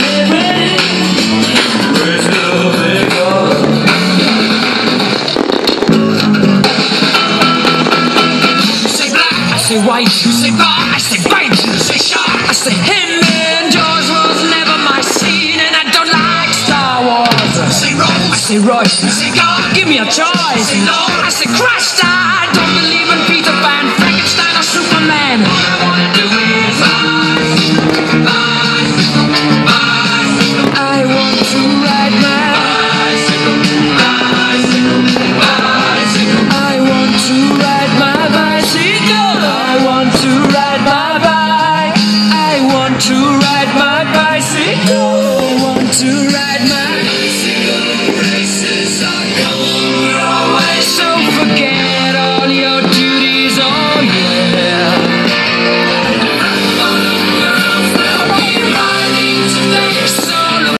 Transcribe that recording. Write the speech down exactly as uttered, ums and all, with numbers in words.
I say white, you say bar, I say bite, you say shark, I say him and George was never my scene, and I don't like Star Wars. I say Rose, I say Royce, I say God, give me a choice. I say Lord, I say Christ.